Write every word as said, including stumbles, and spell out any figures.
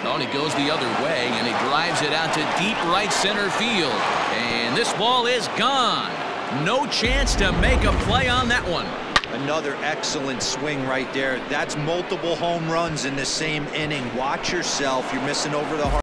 Oh, and he goes the other way, and he drives it out to deep right center field. And this ball is gone. No chance to make a play on that one. Another excellent swing right there. That's multiple home runs in the same inning. Watch yourself. You're missing over the heart.